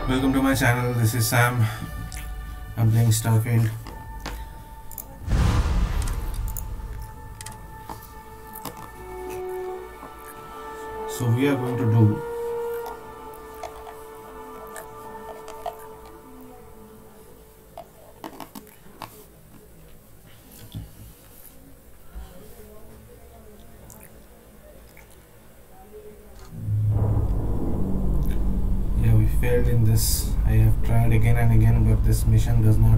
Welcome to my channel. This is Sam. I'm playing Starfield. So we are going to do failed in this. I have tried again and again, but this mission does not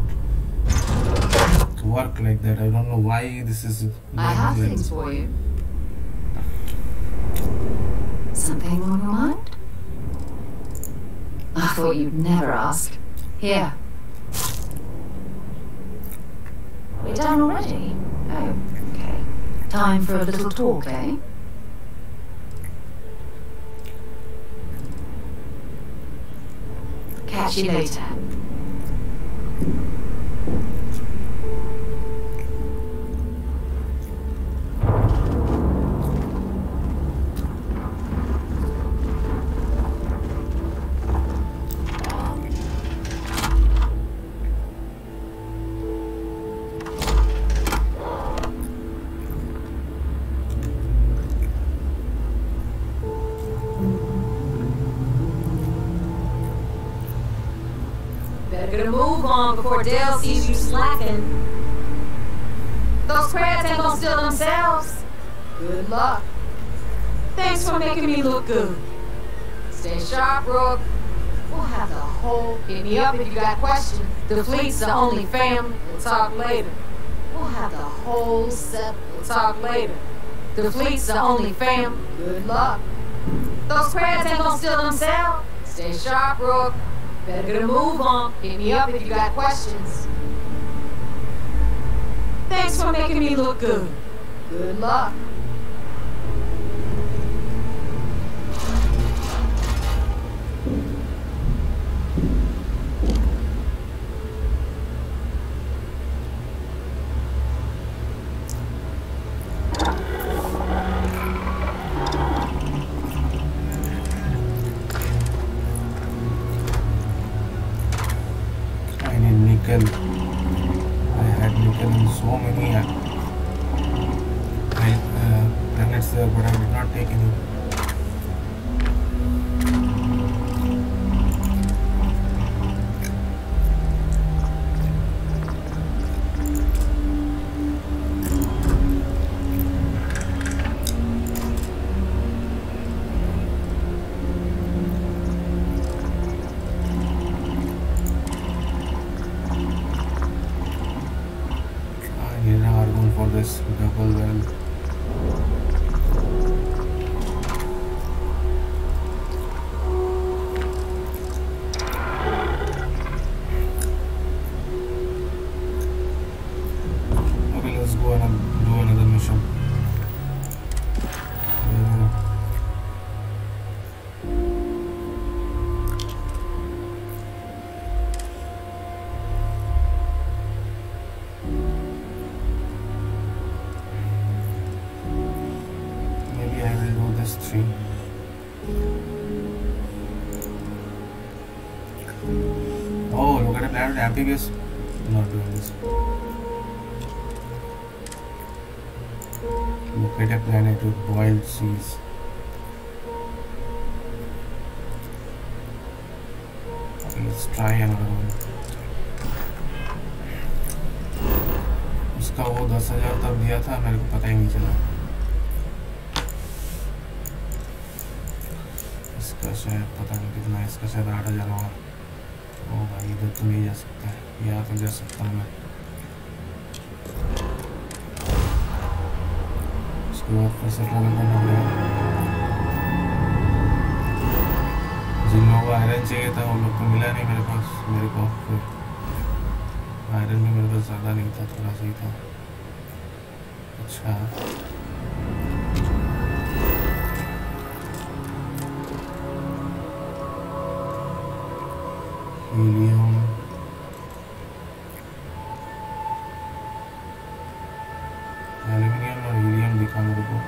work like that. I don't know why this is. I have things for you. Something on your mind? I thought you'd never ask. Here. We're done already? Oh, okay. Time for a little talk, eh? Catch you later. Before Dale sees you slacking. Those crabs ain't gonna steal themselves. Good luck. Thanks for making me look good. Stay sharp, Rook. We'll have the whole... Hit me up if you got questions. The fleet's the only family. We'll talk later. We'll have the whole set. We'll talk later. The fleet's the only family. Good luck. Those crabs ain't gonna steal themselves. Stay sharp, Rook. Better get a move on. Hit me up if you got questions. Thanks for making me look good. Good luck. I had nickel in so many planets there, but I did not take any. For this double well. Okay, let's go and do another mission. Oh, look at the planet amphibious. Not doing this. Look at a planet with wild seas. Okay, let's try another one. उसका वो 10,000 तब दिया था, मेरे को पता ही नहीं चला. इसका शायद पता नहीं कितना है, इसका शायद 8,000 होगा. ओ भाई इधर तो नहीं जा सकता है, यहाँ तो जा सकता हूँ मैं. उसके बाद फिर से ट्रैवल करना पड़ेगा. जिन लोगों को आयरन चाहिए था उन लोग को मिला नहीं मेरे पास. मेरे को फिर आयरन भी मेरे पास ज़्यादा नहीं था, थोड़ा सही था. अच्छा हीलियम एल्यूमिनियम और हीलियम दिखा मेरे को.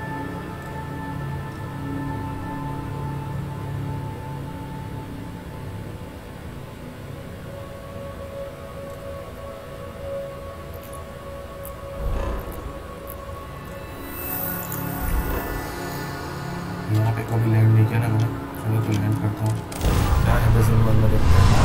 बंद करता हूँ, क्या है डेजिंग में देखते हैं।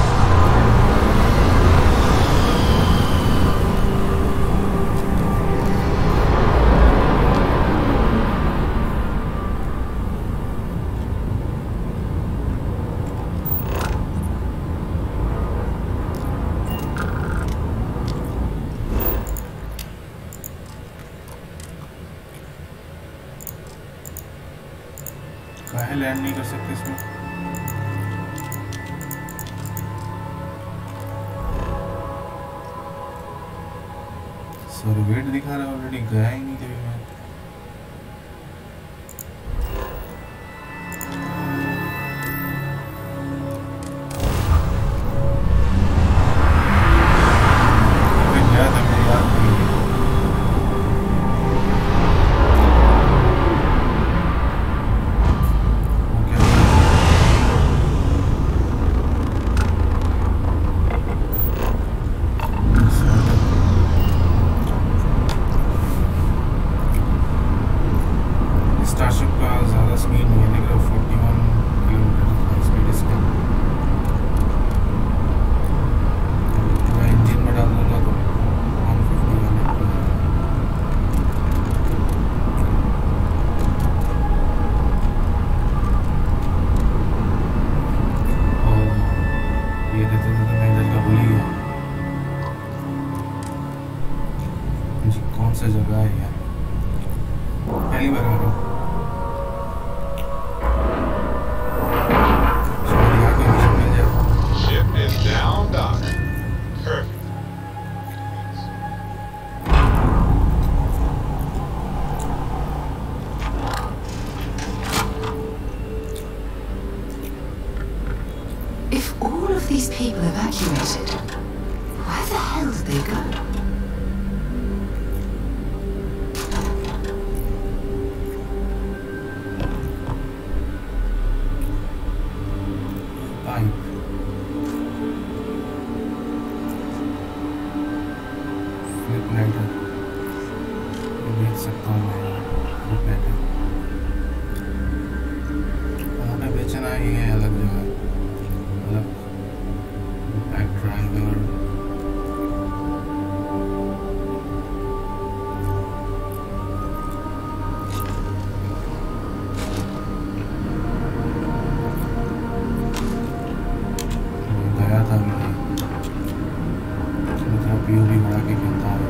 काहे लैंड नहीं कर सकते इसमें? सर्वेट दिखा रहा है ऑलरेडी, गया ही नहीं कभी मैं। गया था मेरी याद नहीं है। कौन सा जगह है यार, पहली बार आ रहा हूँ। Ship is down dock. Perfect. If all of these people evacuated, where the hell did they go? देख सकता हूँ मैं वहाँ पे बेचना ही है, अलग जगह, अलग बैक ट्रायंगल। गया था मैं पीओवी बढ़ा के खेलता हूँ।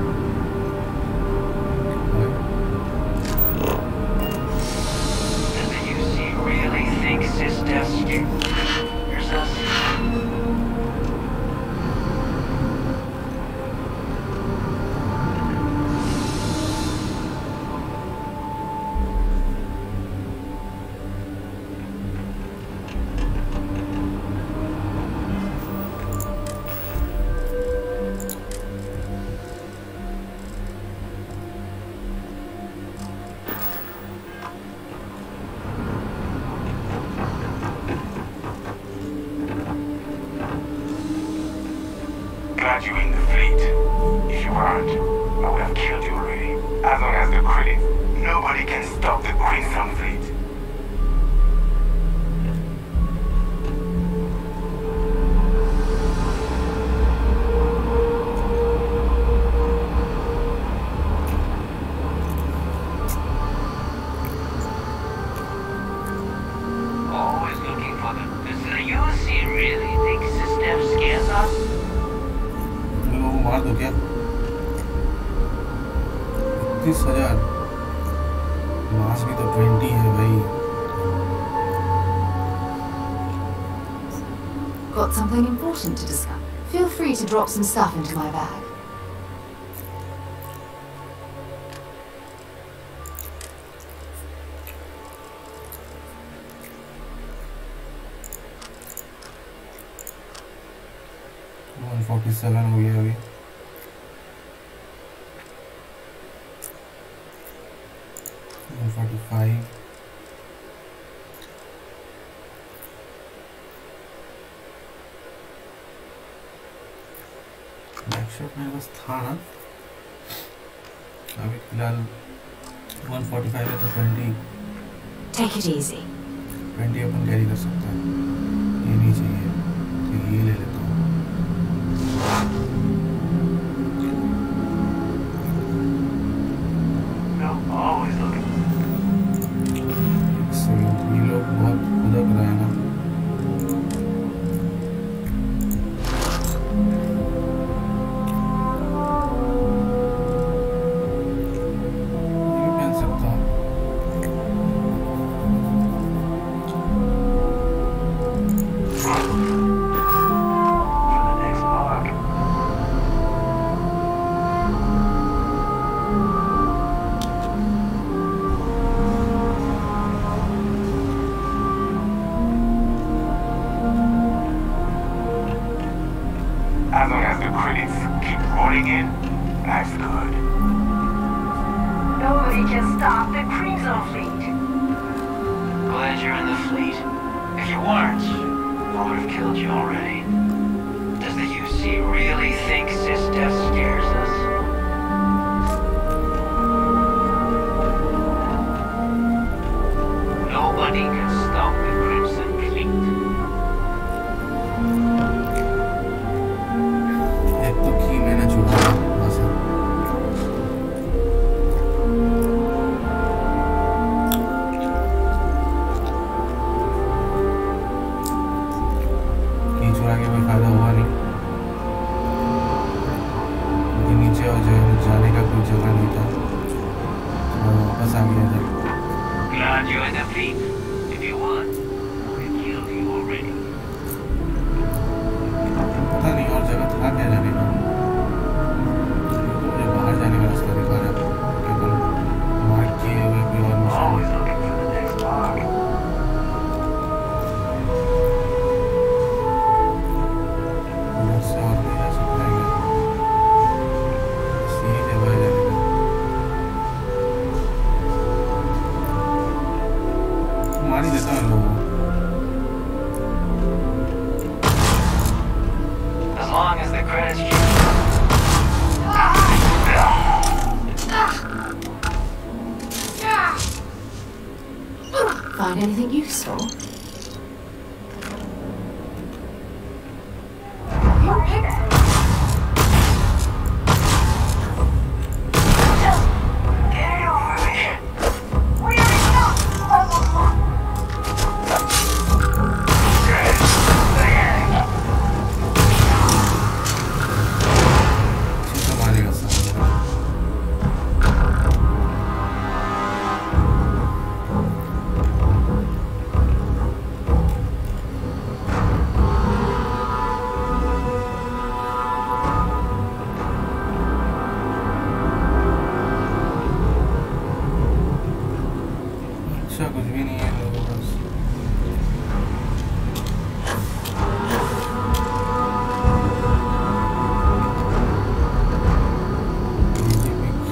Glad you're in the fleet. If you weren't, I would have killed you already. As long as the credit, nobody can stop the Crimson Fleet. Always looking for them. Does the USC really think System scares us? लोगों को मार दो क्या? 31,000 मास भी तो 20 है भाई। Got something important to discuss. Feel free to drop some stuff into my bag. $147 हो गया अभी। $145। बैकशॉट मेरे पास था ना, अभी फिलहाल 145 है तो 20। Take it easy. 20 अपन कैरी कर सकता है, ये नहीं चाहिए तो ये ले लेता हूँ। ये लोग बहुत खुदक रहे हैं ना। As long as the credits keep rolling in, life's good. Nobody can stop the Crimson Fleet. Glad you're in the fleet. If you weren't, I would have killed you already. Does the UC really think SysDef scares us? Nobody can stop the Crimson Fleet. एक तो की मैंने छुड़ा वहाँ से। की छुड़ा के कोई फायदा हुआ नहीं, क्योंकि नीचे और जाने का कोई जगह नहीं था, तो वापस आ गया इधर। Glad you're in the fleet. If you weren't, I would have killed you already. पता नहीं और जगह था क्या जाने का, मुझे बाहर जाने का रास्ता दिखा रहा है, केवल मार्क किए हुए कोई और Always mission. looking for the next mark. उधर से और नहीं जा सकता है क्या? सही जगह है जाने का। मार ही देता हूँ इन लोगों को। As long as the credits keep... Find anything useful? सीधा मारेगा सामने। अच्छा कुछ भी नहीं है इन लोगों के पास। Easy pick।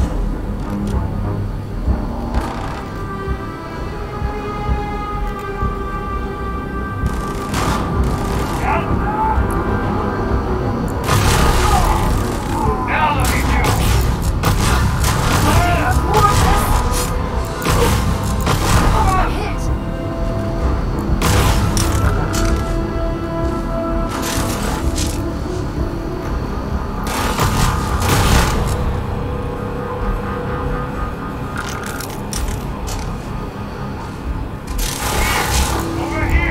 Now look at you! Over here!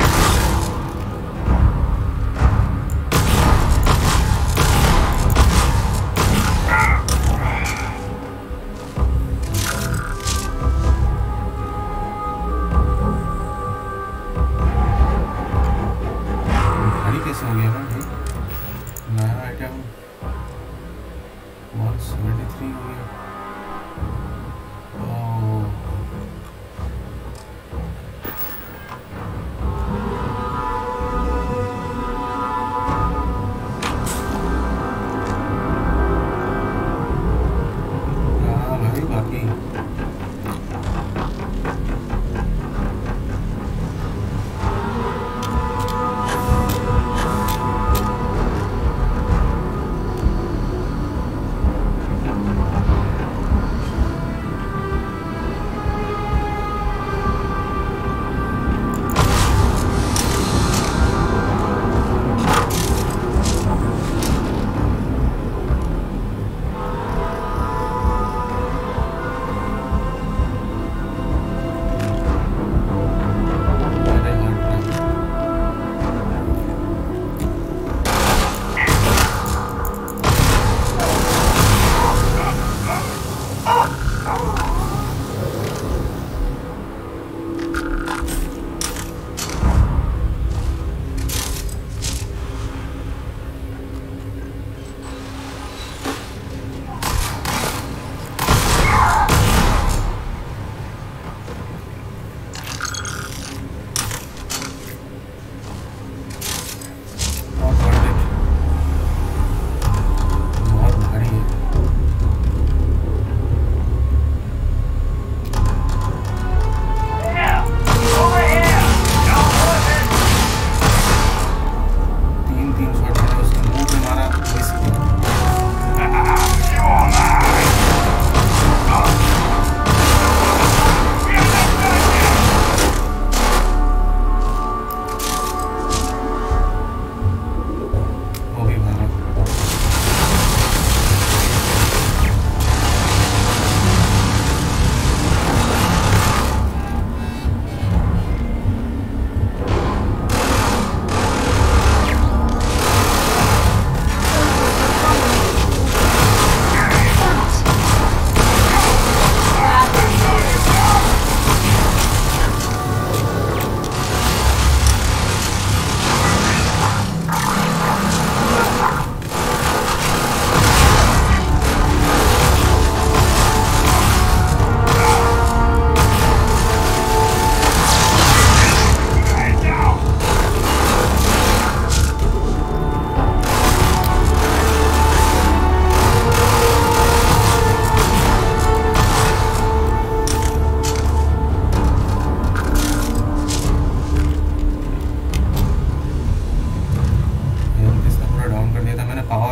भारी कैसे हो गया ना भाई? नया आइटम 173 हो गया। ओह हाँ भाई बाकी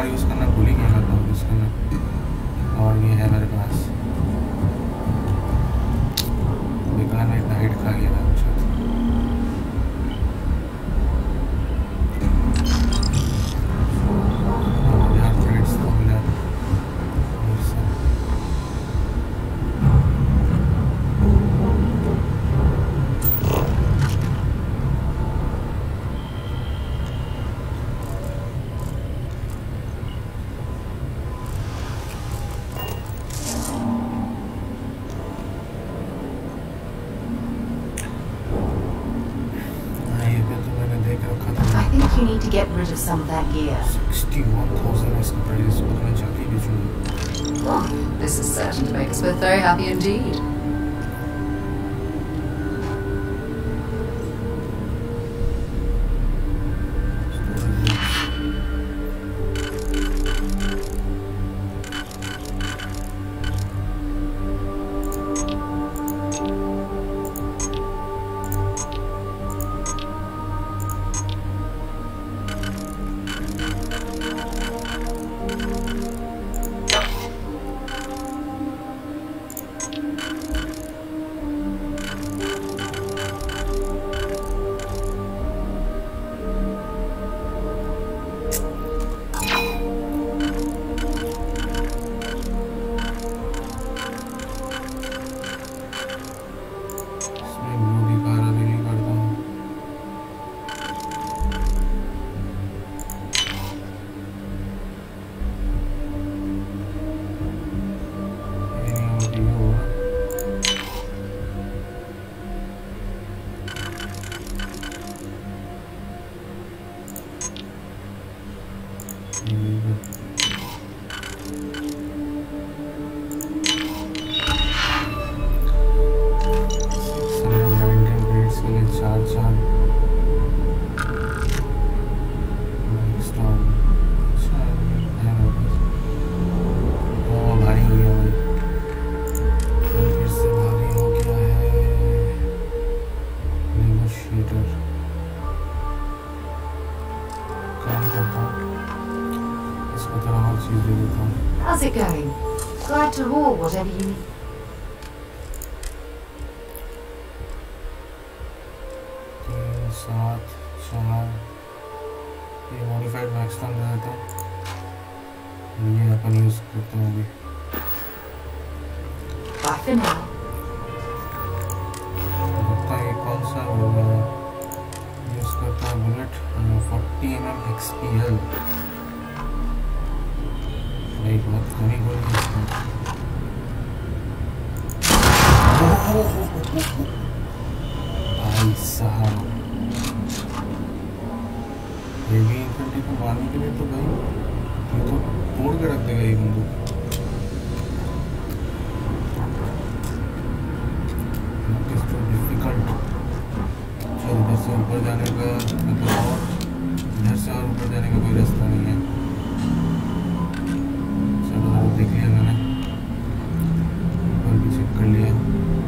पावर यूज़ करना भूल ही गया मैं, पावर यूज़ करना। और ये है मेरे पास, बेकार में इतना हिट खा गया मैं कुछ। You need to get rid of some of that gear. 61,000 is praise. Oh, this is certain to make us both very happy indeed. How's it going? Glad to haul whatever you need. ये modified max time रहता है, ये अपन use करते हैं अभी। Bye for now. लगता है कौन सा यूज करता है, बुलेट 40mm XPL। भाई बहुत कमी गोली है इसमें। भाई साहब हेवी इन्फेंट्री को मारने के लिए तो भाई ये तो तोड़ के रख देगा ये बंदूक। डिफिकल्ट। चलो इधर से ऊपर जाने का मतलब, और इधर से और ऊपर जाने का कोई रास्ता नहीं है। चलो देख लिया मैंने, ऊपर भी चेक कर लिया।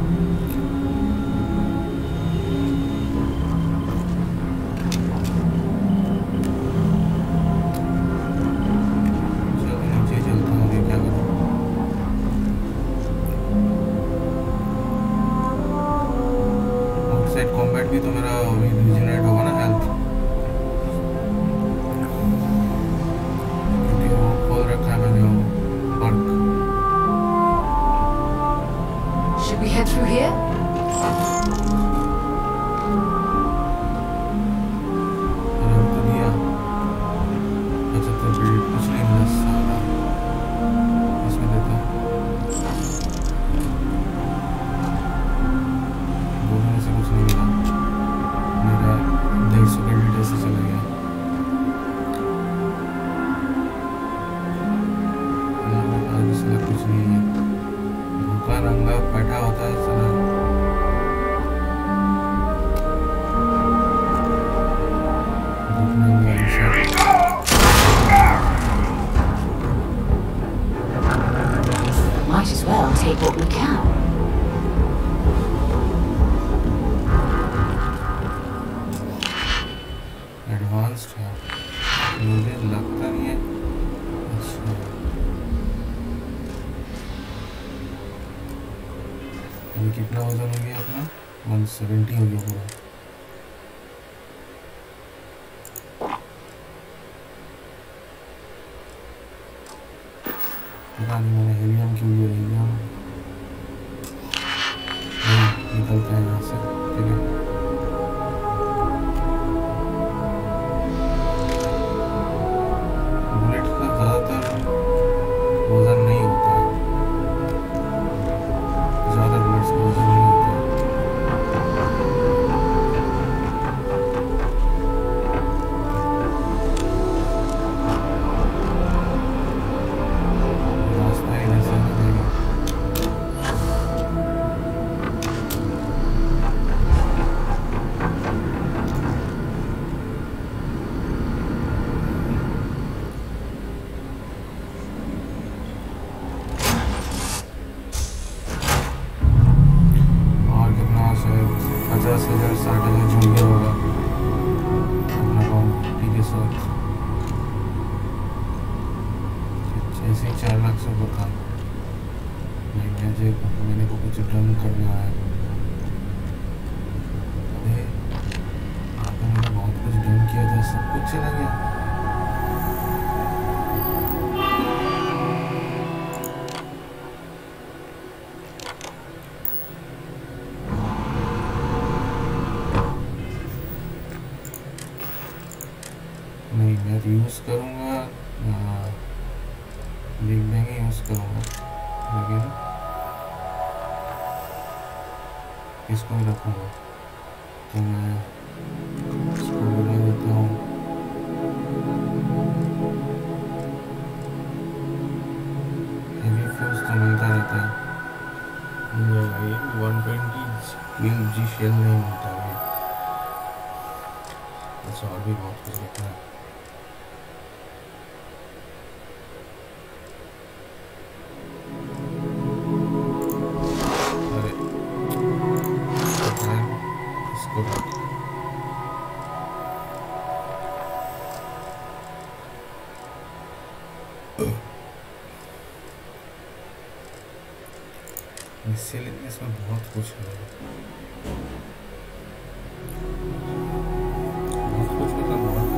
कॉम्बैट भी तो मेरा रिजनरेट होगा ना हेल्थ, क्योंकि वो खोल रखा है मैंने वो perk. Should we head through here? अरे तो दिया 75 बिल्ड कुछ नहीं मिला सारा इसमें देता। बोलने से कुछ नहीं मिला, मेरा 150 बिल्ड से चला गया। आज इसमें कुछ नहीं है, भूखा रंगा बैठा होता है साला। Might as well take what we can. Advanced है, मुझे लगता नहीं है कितना वजन हो गया अपना? 170 हो गया पूरा। पता नहीं मैंने हीलियम क्यों लिया। हीलियम निकलता है यहाँ से। ठीक है, बुलेट का ज़्यादातर वजन नहीं होता है, ज़्यादा बुलेट्स का वजन नहीं होता है। रास्ता ही नहीं सही है। और कितना से 50,000 60,000 जुड़ गया होगा अपना क्वांटिटी के साथ। ऐसे ही 4 लाख से होता। नहीं मैंने को कुछ ड्रम करना है। अरे आपने मैंने बहुत कुछ ड्रम किया था, सब कुछ चला गया। नहीं मैं यूज़ करूँगा, बिग बैंग ही यूज़ करूँगा, लेकिन इसको ही रखूँगा। तो मैं इसको बना देता हूँ। हेवी फ्यूज तो मिलता रहता है, भाई 120 शेल नहीं मिलता है। अच्छा और भी बहुत कुछ रखना है। इसमें बहुत कुछ है, बहुत कुछ मतलब बहुत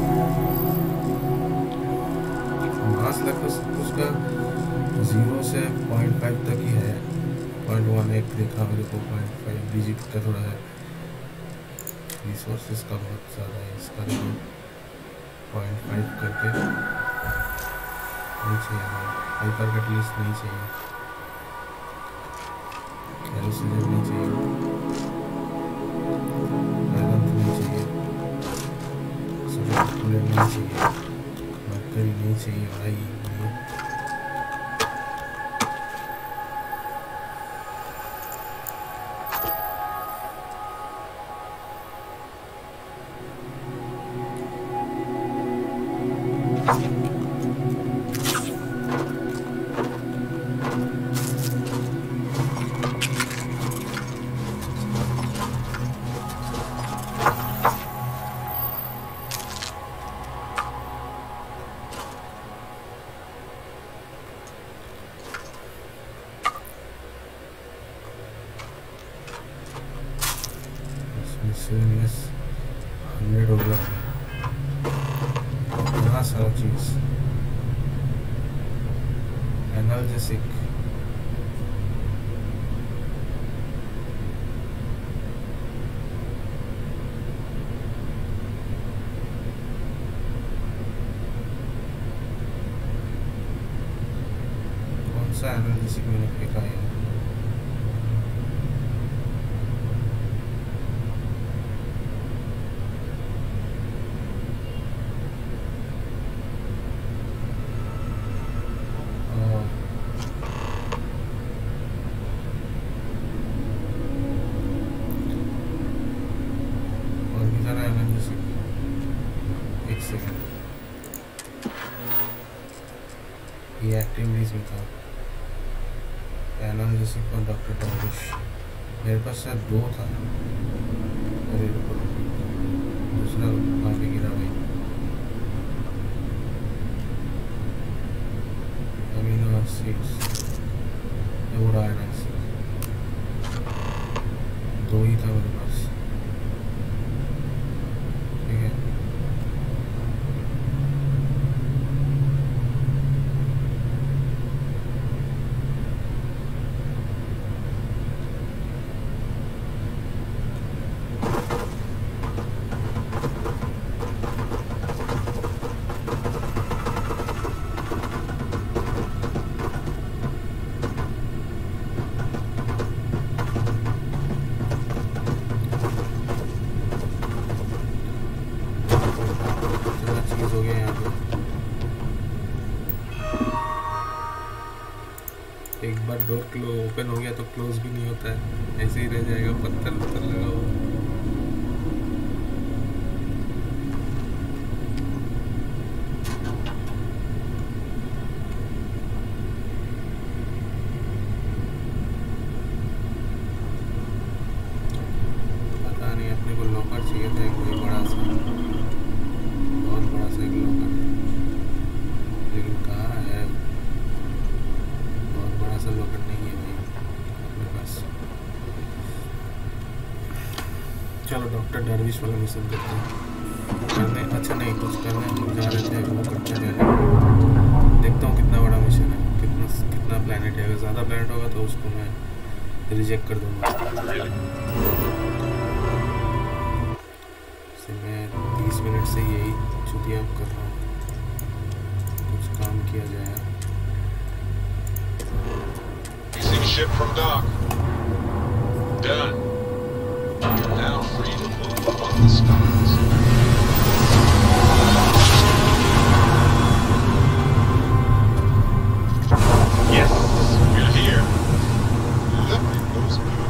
कुछ। मास लगभग सब कुछ का 0 से 0.5 तक ही है। 0.1 देखा मेरे को, 0.5 डिजिट का थोड़ा है। रिसोर्सेज का बहुत ज़्यादा है, इसका देखो 0.5 करके नहीं चाहिए। हाइपर कैटलिस्ट नहीं चाहिए, एलसीडी नहीं चाहिए, आयरन नहीं चाहिए, सोडियम क्लोराइड नहीं चाहिए, मरकरी नहीं चाहिए भाई। मिसलेनियस 100 हो गया, इतना सारा चीज़। एनाल्जेसिक कौन सा एनाल्जेसिक मैंने फेंका है? ये एक्टिविटीज में था एनालिसिस और डॉक्टर डॉलिश। मेरे पास शायद 2 था। अरे रुको, दूसरा कहाँ पे गिरा भाई? अमीनो एसिड्स, ये उड़ा एनालिसिस एक बार डोर ओपन हो गया तो क्लोज भी नहीं होता है, ऐसे ही रह जाएगा पत्थर लगा हुआ। पता नहीं, अपने को लॉकर चाहिए था कोई बड़ा सा, बहुत बड़ा सा एक लॉकर, लेकिन कहाँ है? बहुत बड़ा सा लॉकर नहीं है भाई अपने पास। चलो डॉक्टर डार्विश वाला मिशन करते हैं। करने अच्छा नहीं, कुछ करने हम जा रहे थे वो करते हैं। देखता हूँ कितना बड़ा मिशन है, कितना प्लैनेट है। अगर ज़्यादा प्लैनेट होगा तो उसको मैं रिजेक्ट कर दूँगा। मैं 30 मिनट से यही छुट्टियाँ कर रहा हूँ, कुछ काम किया जाए। Releasing ship from dock. Done. You're now free to move among the stars. Yes, we're here. Lovely goes good.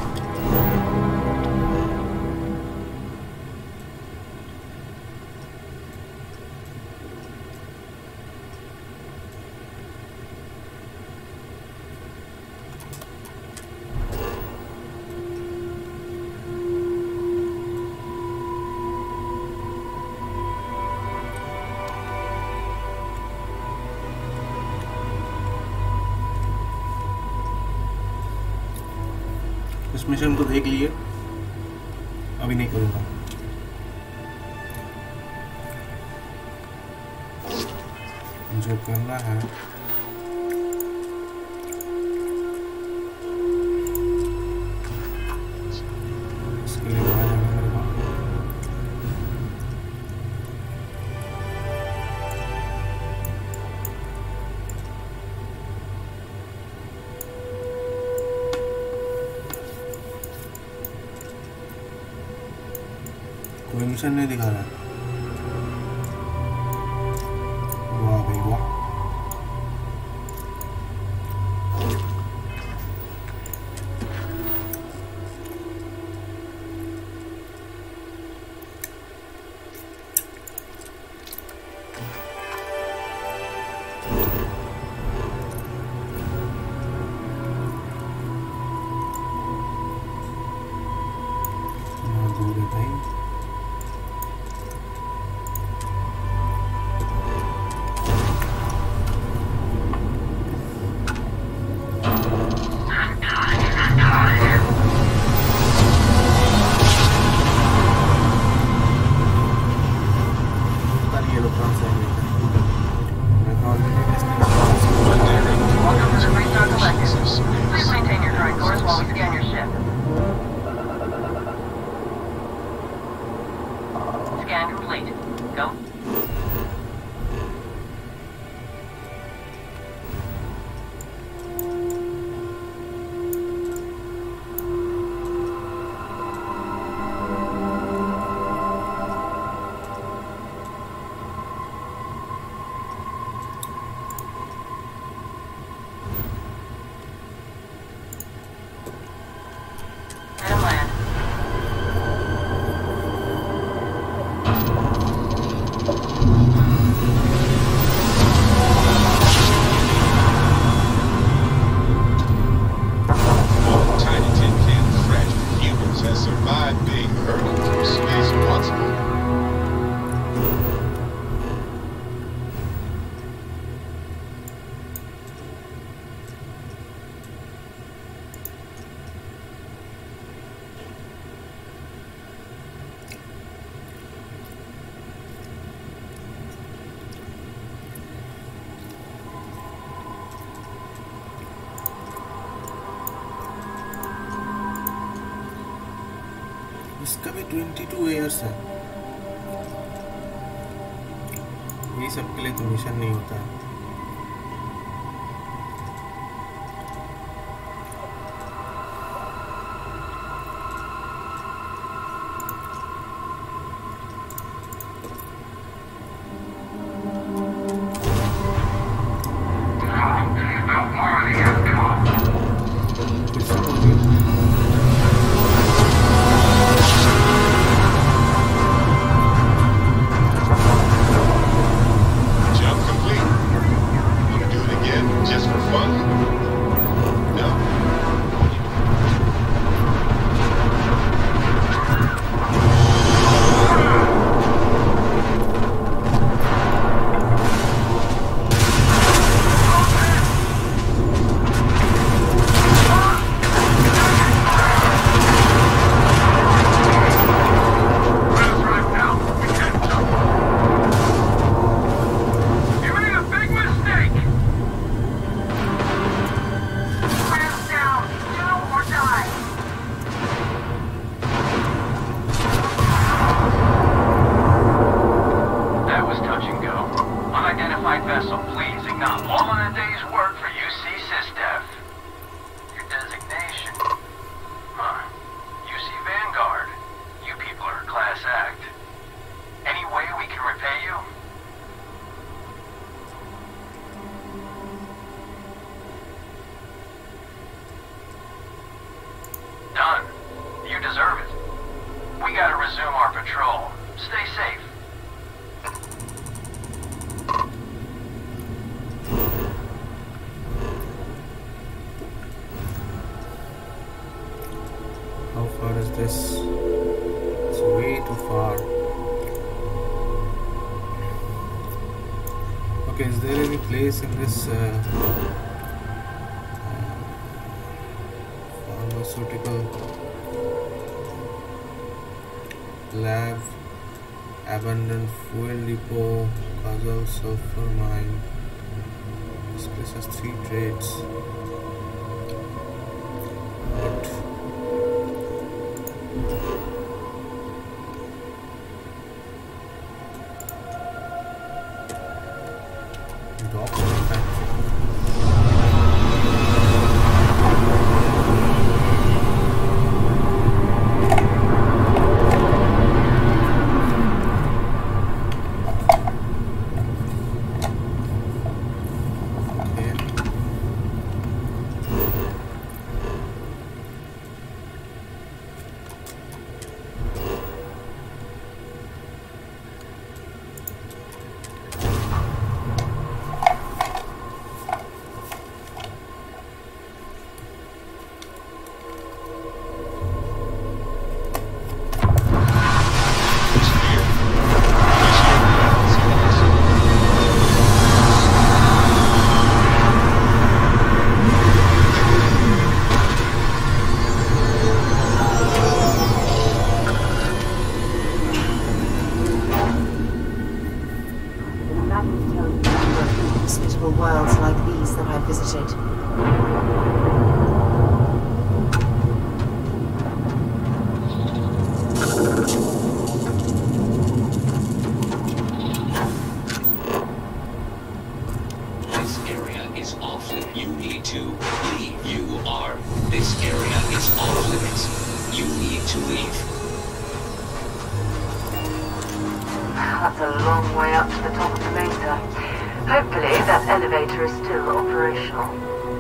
इस मिशन को देख लिए, अभी नहीं करूँगा। जो करना है इसके लिए बाहर जाना मेरे को। कोई मिशन नहीं दिखा रहा है। वाह भाई वाह। दूर है भाई। Welcome to the Freestar Collective. Please maintain your current course while we scan your ship. Scan complete. Go. And land. One tiny tin can fragile humans has survived being hurled through space once more. इसका भी 22 years है। ये सब के लिए तो mission नहीं होता है। The party has come. this. It's way too far. Okay, is there any place in this pharmaceutical lab, abandoned fuel depot, Kazal sulfur mine? This place has 3 trades. What? Dock manufacturing. Worlds like these that I've visited. This area is off limits. You need to leave. This area is off limits. You need to leave. That's a long way up to the top of the mesa. Hopefully that elevator is still operational.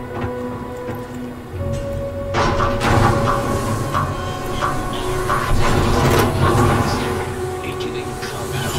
Beginning combat.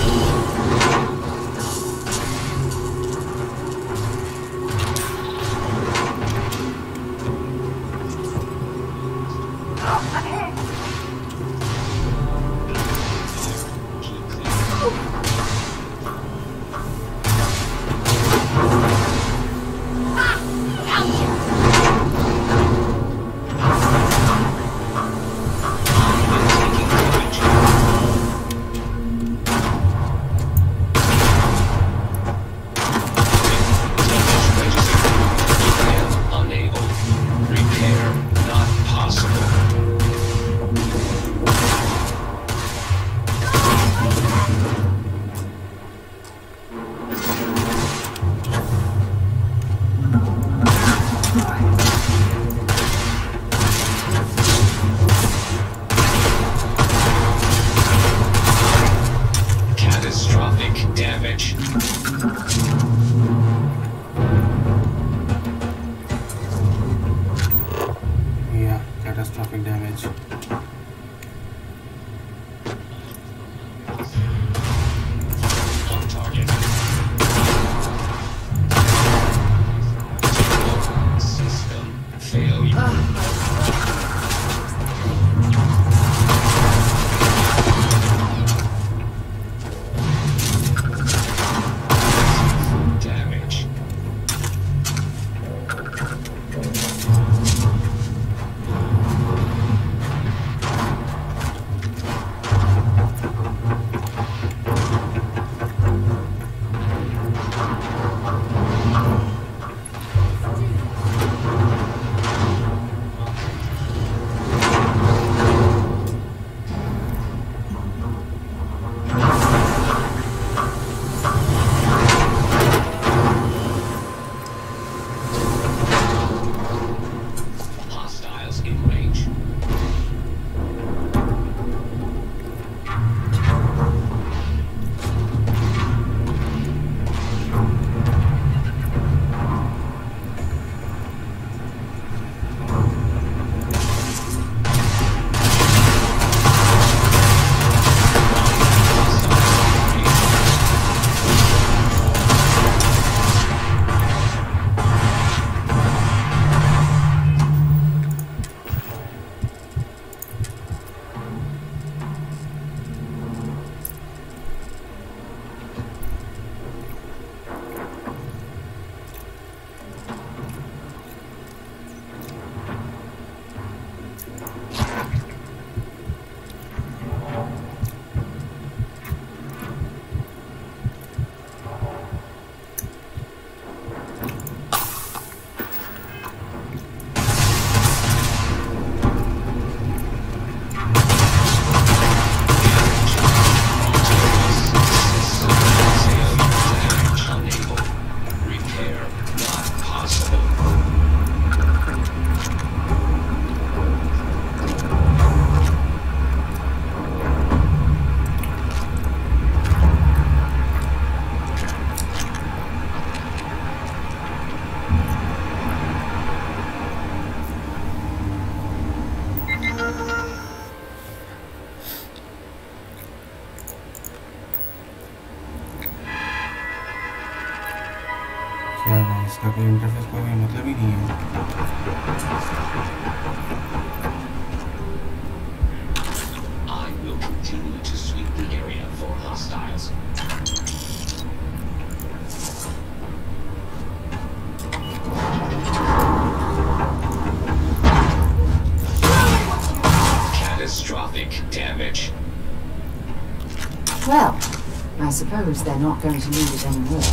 क्या है इसका? कोई interface कोई मतलब ही नहीं है। I will continue to sweep the area for hostiles. Catastrophic damage. Well, I suppose they're not going to need it anymore.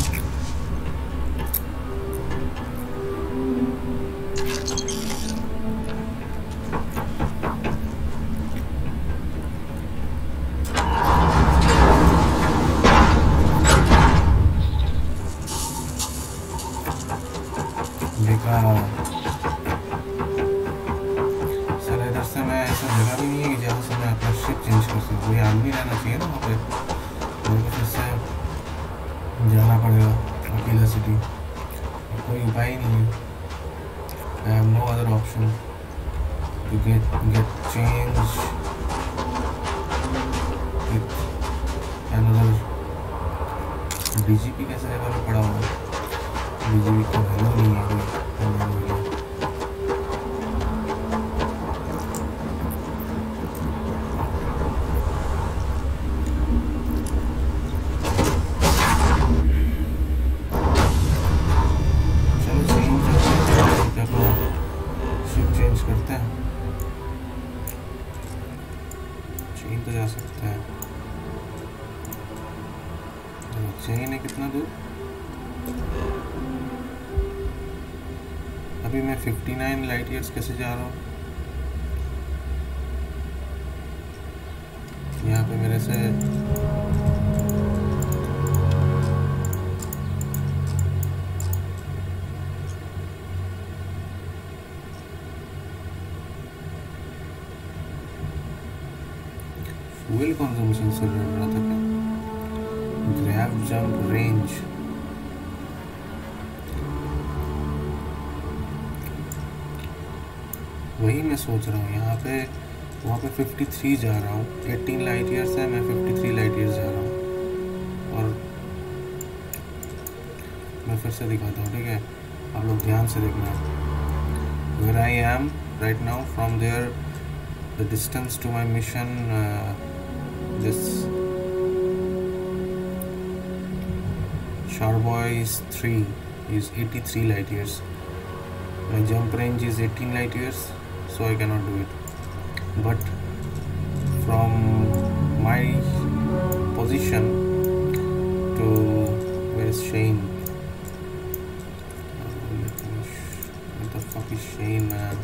Sir इधर से मैं ऐसा जगह भी नहीं है कि जहाँ से मैं अपना शिप चेंज कर सकूँ। कोई आदमी रहना चाहिए ना वहाँ पे। मेरे को फिर से जाना पड़ेगा अकेला सिटी, कोई उपाय ही नहीं है। I have no other option to get change with another DGP कैसे जगह पे पड़ा हुआ है। DGP का वैल्यू नहीं है कोई। कितना दूर? अभी मैं 59 लाइट ईयर्स कैसे जा रहा हूँ? यहाँ पे मेरे से फ्यूल कंजम्पशन से लड़ रहा था क्या? ग्रैब जंप रेंज वही मैं सोच रहा हूँ। यहाँ पे वहाँ पे 53 जा रहा हूँ। 18 लाइट ईयर्स है, मैं 53 लाइट ईयर्स जा रहा हूँ। और मैं फिर से दिखाता हूँ, ठीक है? आप लोग ध्यान से देखना। Where I am right now, from there the distance to my mission, this Sharboy is 3 is 83 light years. My jump range is 18 light years, so I cannot do it. But from my position to where is Shane? What the fuck is Shane, man?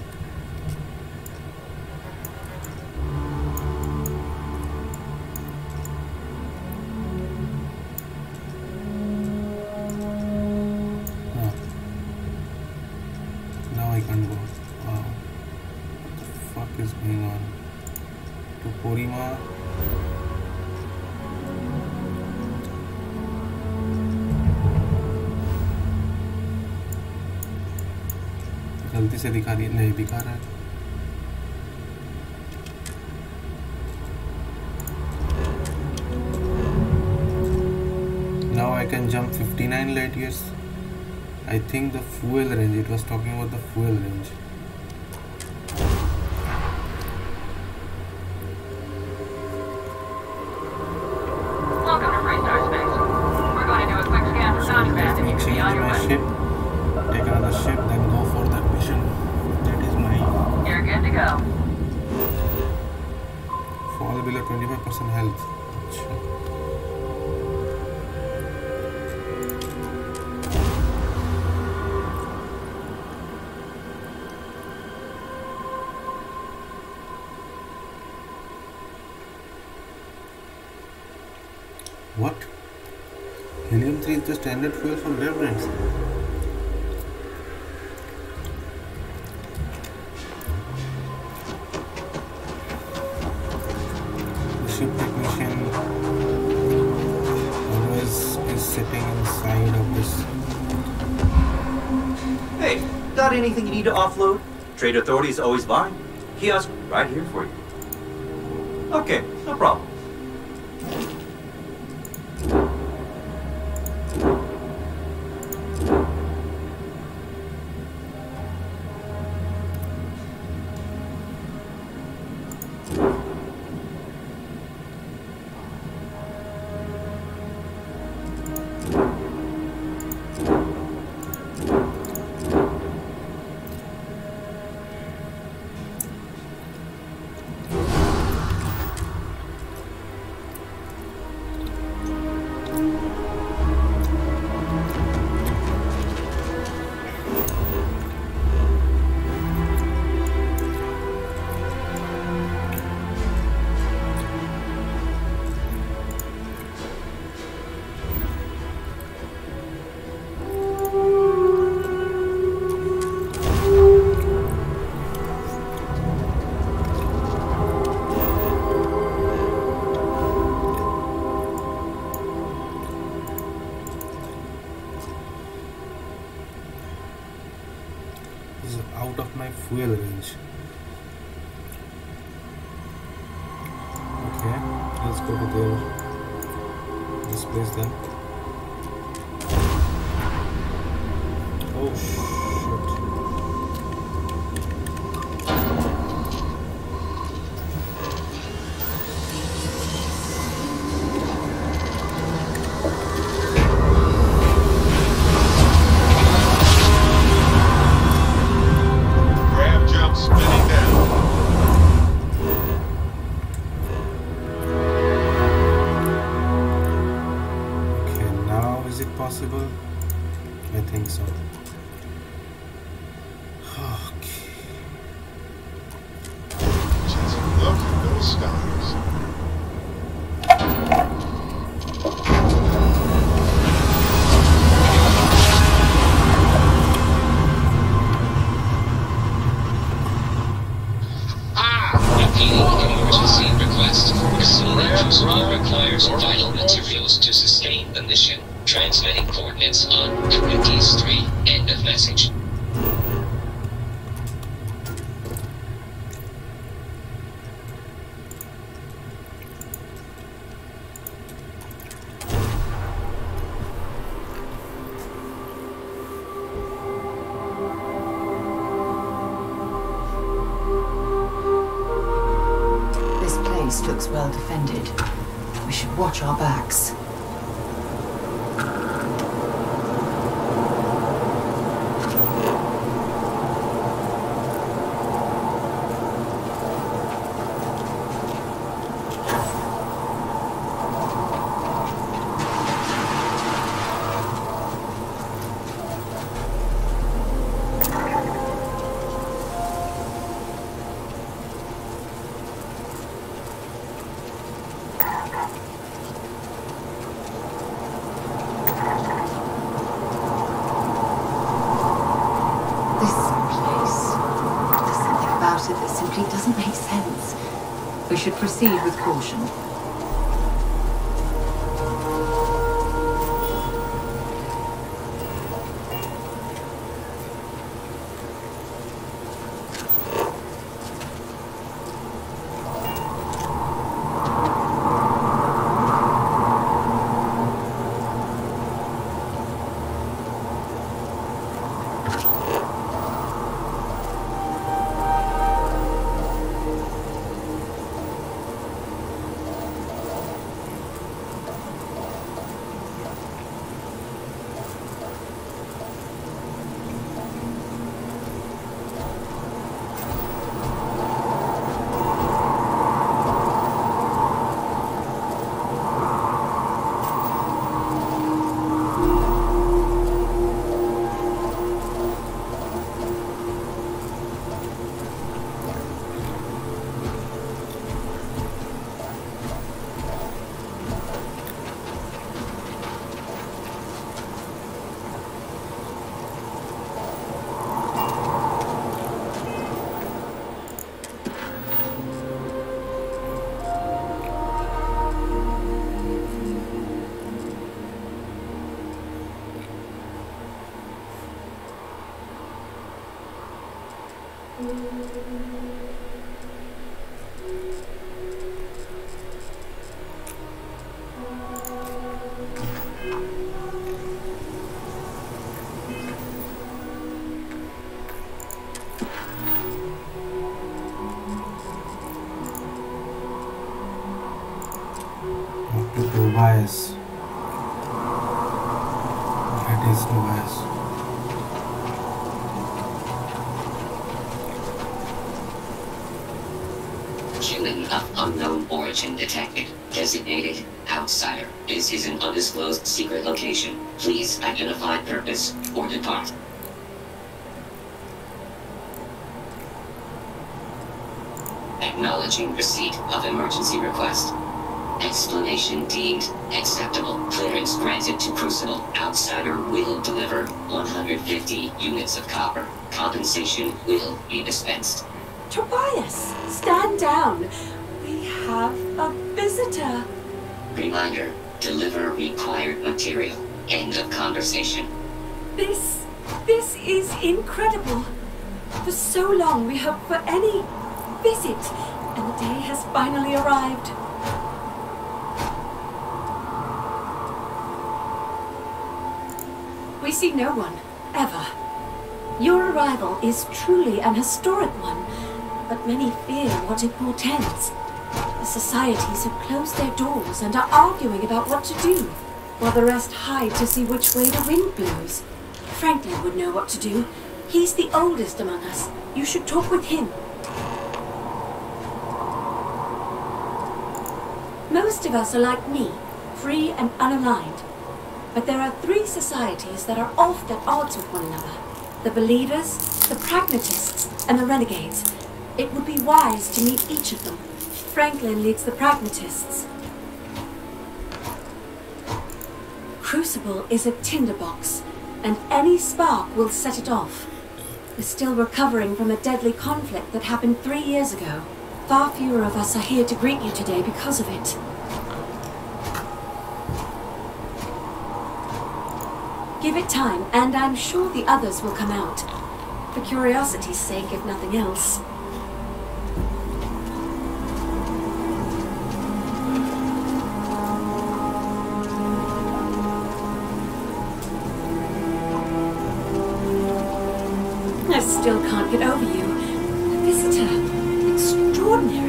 गलती से दिखा दिया, नहीं दिखा रहा है। Now I can jump 59 light years. I think the fuel range, it was talking about the fuel range. Welcome to Freestar Space. We're going to do a quick scan for contraband and you can be on your way. Take another ship, then go for that mission. That is my... You're good to go. Fall below 25% health. अच्छा. What? Helium-3 is the standard fuel for reverends. Ship technician always is sitting inside of this. Hey, got anything you need to offload? Trade Authority is always buying. Kiosk right here for you. Okay, no problem. is out of my fuel range. Okay, let's go to this place then. Oh shit. Possible? I think so. Okay. Just look at those stars. Repeating an emergency request. Facility Crucible requires vital materials to sustain the mission. Transmitting coordinates on Charybdis 3. End of message. This place looks well defended. We should watch our backs. It doesn't make sense. We should proceed with caution. Tobias. That is Tobias. Human of unknown origin detected. Designated outsider. This is an undisclosed secret location. Please identify purpose or depart. Acknowledging receipt of emergency request. Explanation deemed acceptable. Clearance granted to Crucible. Outsider will deliver 150 units of copper. Compensation will be dispensed. Tobias, stand down. We have a visitor. Reminder, deliver required material. End of conversation. This is incredible. For so long we hoped for any visit, and the day has finally arrived. We see no one, ever. Your arrival is truly an historic one, but many fear what it portends. The societies have closed their doors and are arguing about what to do, while the rest hide to see which way the wind blows. Franklin would know what to do. He's the oldest among us. You should talk with him. Most of us are like me, free and unaligned. But there are 3 societies that are often at odds with one another. The Believers, the Pragmatists, and the Renegades. It would be wise to meet each of them. Franklin leads the Pragmatists. Crucible is a tinderbox, and any spark will set it off. We're still recovering from a deadly conflict that happened 3 years ago. Far fewer of us are here to greet you today because of it. Give it time, and I'm sure the others will come out. For curiosity's sake, if nothing else. I still can't get over you. A visitor. Extraordinary.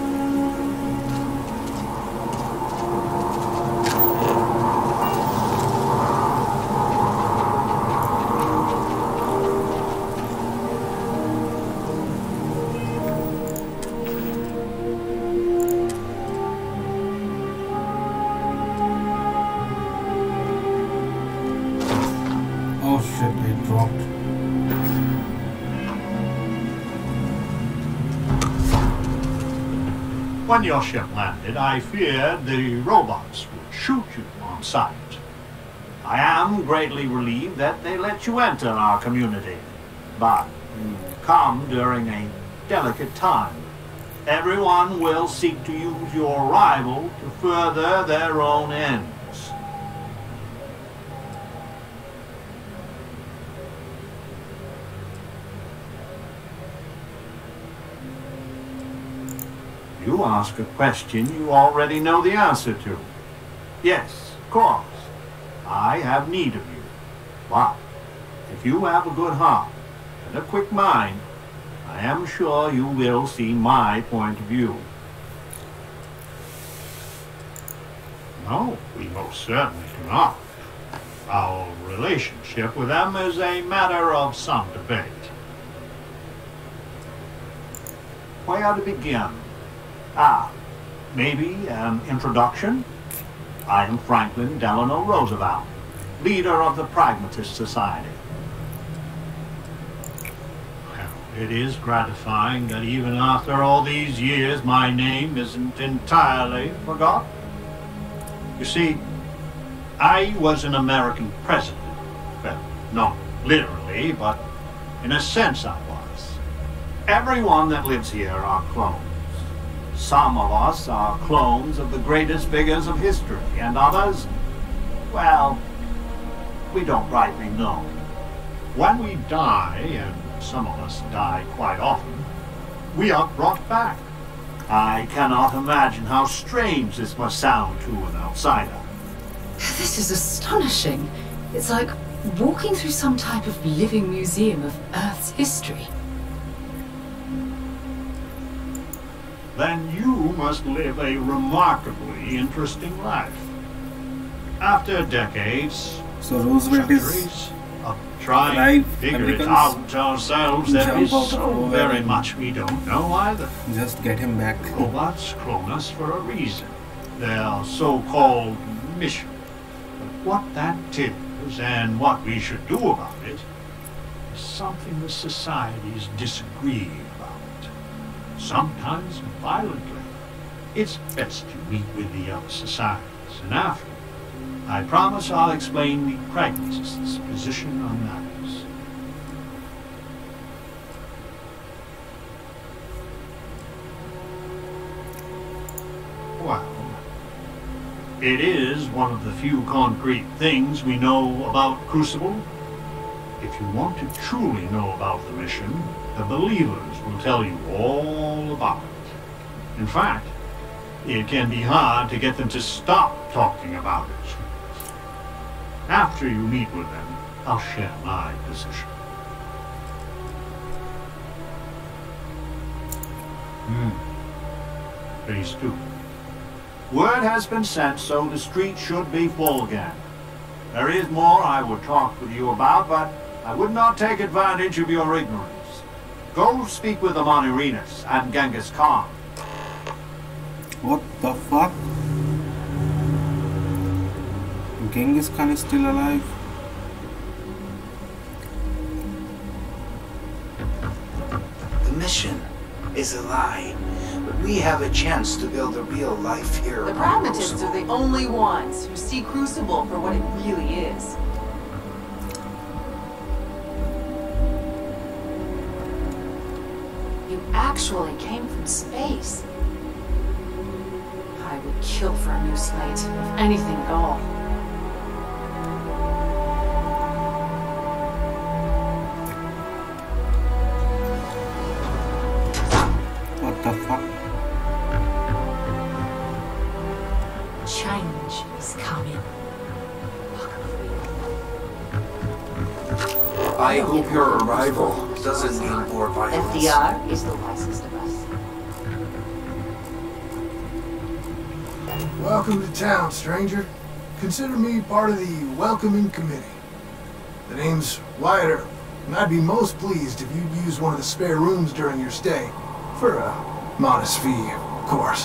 Oh shit, I dropped. When your ship landed, I feared the robots would shoot you on sight. I am greatly relieved that they let you enter our community, but you come during a delicate time. Everyone will seek to use your arrival to further their own ends. You ask a question you already know the answer to. Yes, of course. I have need of you. But if you have a good heart and a quick mind, I am sure you will see my point of view. No, we most certainly cannot. Our relationship with them is a matter of some debate. Where to begin? Maybe an introduction? I am Franklin Delano Roosevelt, leader of the Pragmatist Society. Well, it is gratifying that even after all these years, my name isn't entirely forgotten. You see, I was an American president. Well, not literally, but in a sense I was. Everyone that lives here are clones. Some of us are clones of the greatest figures of history, and others, well, we don't rightly know. When we die, and some of us die quite often, we are brought back. I cannot imagine how strange this must sound to an outsider. This is astonishing. It's like walking through some type of living museum of Earth's history. Then you must live a remarkably interesting life. After decades, So Roosevelt is centuries of trying alive. to figure it Americans out ourselves, there jump is out of so nowhere very and much we don't know either. just get him back. Robots clone us for a reason. Their so-called mission. But what that is and what we should do about it is something the societies disagree about. Sometimes violently. It's best you meet with the other societies, and after, I promise I'll explain the Pragmatists' position on matters. Well, it is one of the few concrete things we know about Crucible. If you want to truly know about the mission, the believers will tell you all about it. In fact, it can be hard to get them to stop talking about it. After you meet with them, I'll share my position. Phase 2. Word has been sent, so the street should be full again. There is more I would talk with you about, but I would not take advantage of your ignorance. Go speak with Amani Renus and Genghis Khan. What the fuck? Genghis Khan is still alive? The mission is a lie, but we have a chance to build a real life here. The pragmatists are the only ones who see Crucible for what it really is. You actually came from space. I would kill for a new slate, if anything at all. What the fuck? Change is coming. I hope your arrival doesn't mean more violence. FDR is the wisest of us. Welcome to town, stranger. Consider me part of the welcoming committee. The name's Wyatt Earp, and I'd be most pleased if you'd use one of the spare rooms during your stay. For a modest fee, of course.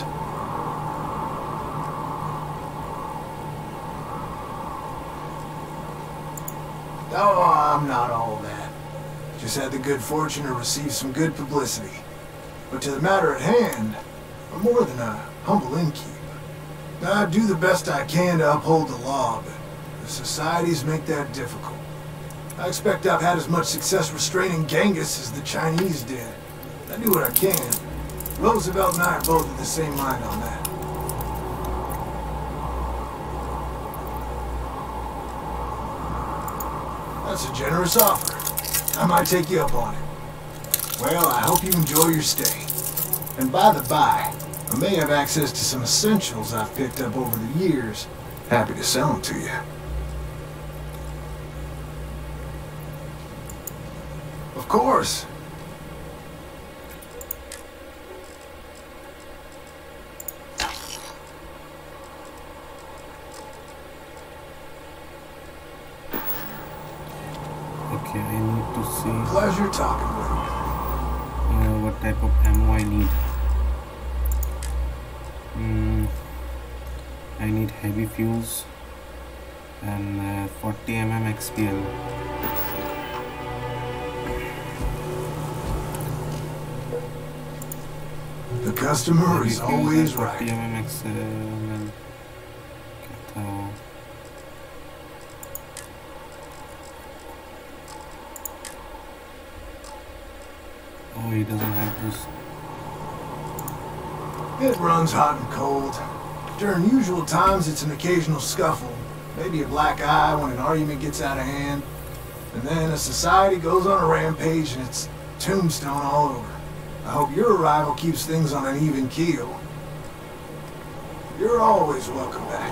Oh, I'm not all that. Just had the good fortune to receive some good publicity. But to the matter at hand, I'm more than a humble innkeeper. I do the best I can to uphold the law, but the societies make that difficult. I expect I've had as much success restraining Genghis as the Chinese did. I do what I can. Roosevelt and I are both of the same mind on that. That's a generous offer. I might take you up on it. Well, I hope you enjoy your stay. And by the by, I may have access to some essentials I've picked up over the years. Happy to sell them to you. Of course. Okay, I need to see Pleasure talking with you. what type of ammo I need. I need heavy fuse and 40 mm XPL. The customer is always right. 40 mm XPL. Oh, he doesn't have this. It runs hot and cold. During usual times, it's an occasional scuffle, maybe a black eye when an argument gets out of hand, and then a society goes on a rampage and it's tombstone all over. I hope your arrival keeps things on an even keel. You're always welcome back.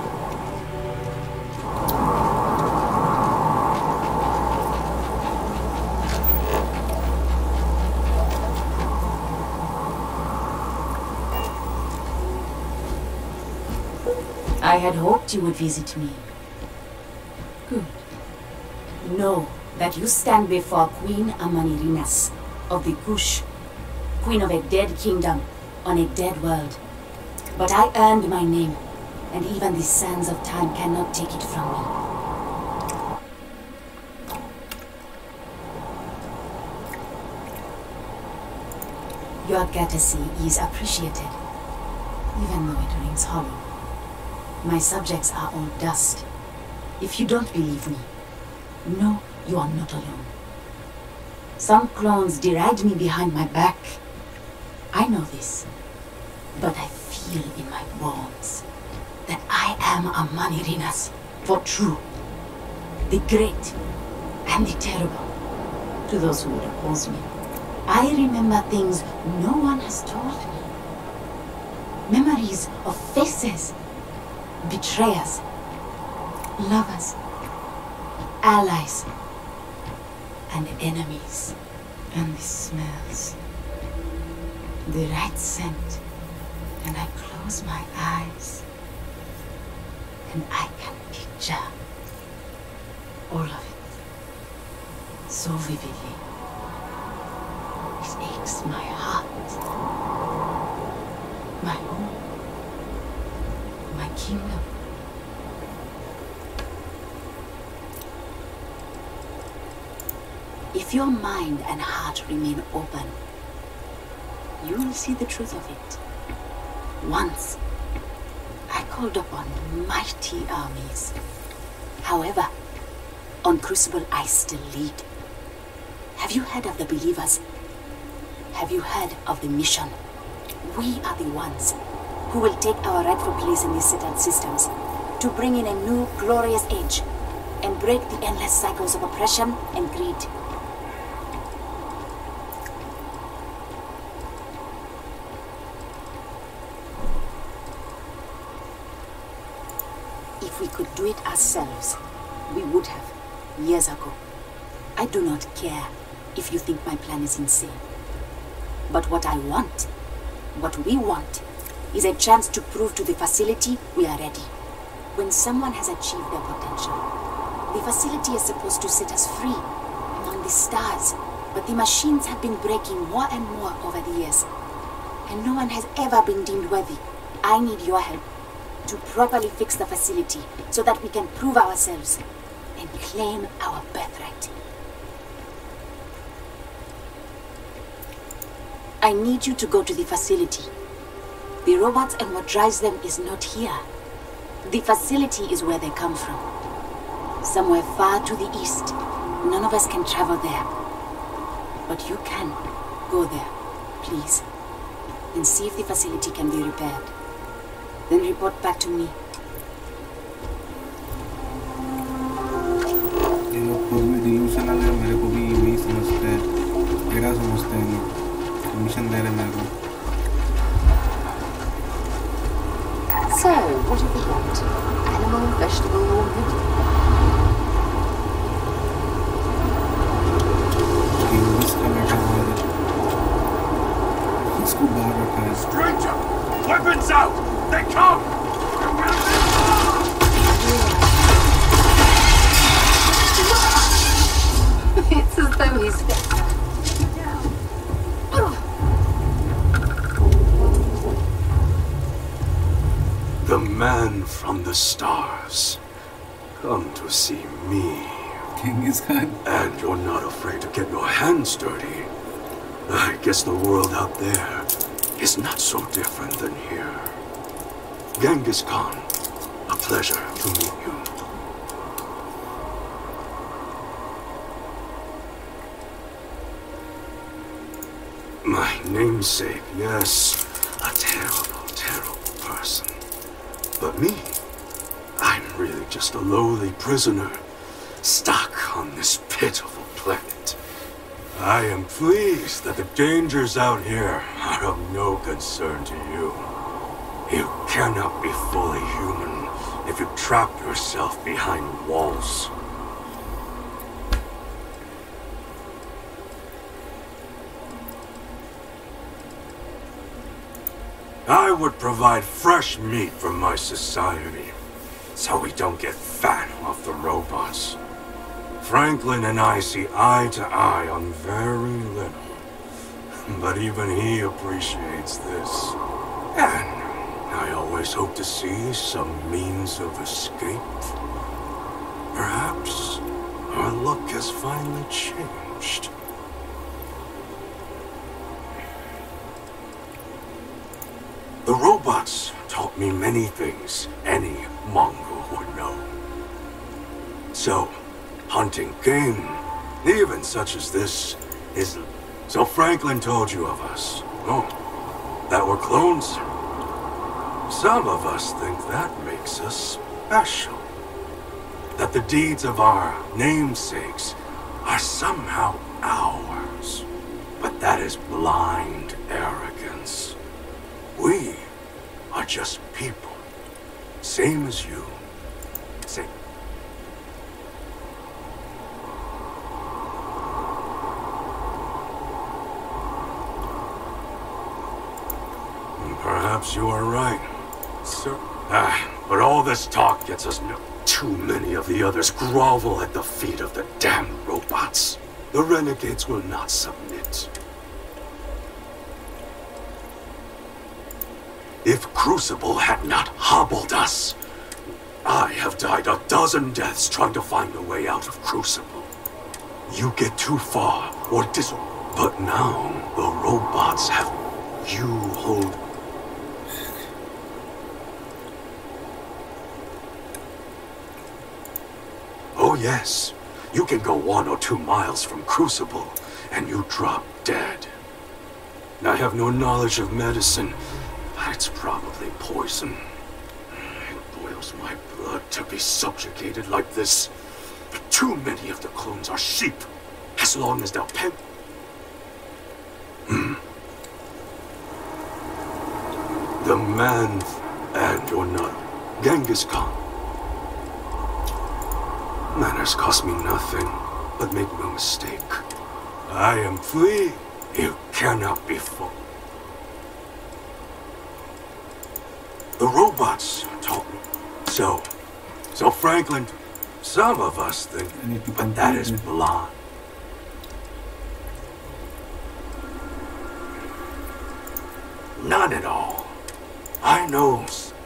I had hoped you would visit me. Good. Know that you stand before Queen Amani Renus of the Kush, queen of a dead kingdom on a dead world. But I earned my name, and even the sands of time cannot take it from me. Your courtesy is appreciated, even though it rings hollow. My subjects are all dust. If you don't believe me, know you are not alone. Some clones deride me behind my back. I know this, but I feel in my bones that I am Amani Renus for true. The great and the terrible. to those who would oppose me. I remember things no one has told me. Memories of faces, betrayers, lovers, allies, and enemies. And the smells. The right scent. And I close my eyes. And I can picture all of it so vividly. It aches my heart. My home. My kingdom. If your mind and heart remain open, you will see the truth of it. Once, I called upon mighty armies. However, on Crucible I still lead. Have you heard of the believers? Have you heard of the mission? We are the ones who will take our rightful place in these settled systems to bring in a new glorious age and break the endless cycles of oppression and greed. If we could do it ourselves, we would have, years ago. I do not care if you think my plan is insane. But what I want, what we want, is a chance to prove to the facility we are ready. When someone has achieved their potential, the facility is supposed to set us free among the stars. But the machines have been breaking more and more over the years, and no one has ever been deemed worthy. I need your help to properly fix the facility so that we can prove ourselves and claim our birthright. I need you to go to the facility. The robots and what drives them is not here. The facility is where they come from. Somewhere far to the east. None of us can travel there. But you can go there, please, and see if the facility can be repaired. Then report back to me. ये लोग खुद भी delusional है, मेरे को भी वही समझते हैं, मेरा समझते हैं लोग, मिशन दे रहे मेरे को. So, what do you want? Animal, vegetable, or meat? इसको बाहर रखा है. Stranger! Weapons out! They come! It's as though he's The man from the stars. Come to see me. Genghis Khan. And you're not afraid to get your hands dirty. I guess the world out there is not so different than here. Genghis Khan, a pleasure to meet you. My namesake, yes, a terrible, terrible person. But me, I'm really just a lowly prisoner, stuck on this pitiful planet. I am pleased that the dangers out here are of no concern to you. You cannot be fully human if you trap yourself behind walls. I would provide fresh meat for my society, so we don't get fat off the robots. Franklin and I see eye to eye on very little, but even he appreciates this. And I always hope to see some means of escape. Perhaps our luck has finally changed. The robots taught me many things any Mongol would know. So, hunting game, even such as this, is... So Franklin told you of us. Oh, that we're clones? Some of us think that makes us special. That the deeds of our namesakes are somehow ours. But that is blind arrogance. We are just people, same as you. Same. Perhaps you are right, sir. But all this talk gets us nowhere. Too many of the others grovel at the feet of the damn robots. The renegades will not submit. If Crucible had not hobbled us, I have died a dozen deaths trying to find a way out of Crucible. You get too far or but now the robots have you hold. Oh yes, you can go 1 or 2 miles from Crucible and you drop dead. I have no knowledge of medicine, but it's probably poison. It boils my blood to be subjugated like this. But too many of the clones are sheep. As long as they'll pen. The man and you're not Genghis Khan. Manners cost me nothing, but make no mistake. I am free. You cannot be full. The robots taught me. So Franklin, some of us think, but that is blind. None at all. I know.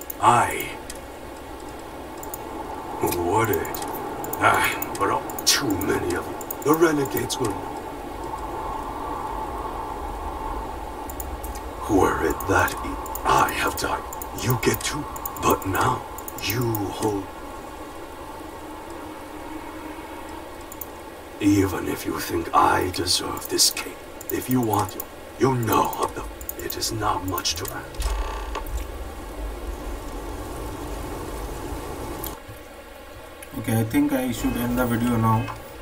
Would it? But too many of them. The renegades will. Were it that I have died, you get to. But now you hold. Even if you think I deserve this cake, if you want it, you know of the. It is not much to ask. Okay, I think I should end the video now.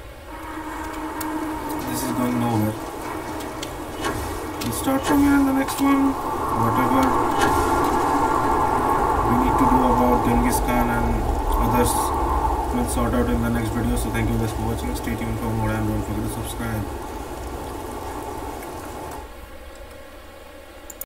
This is going nowhere. We'll start from here in the next one. Whatever we need to do about Genghis Khan and others, we'll sort out in the next video. So thank you guys for watching. Stay tuned for more and don't forget to subscribe.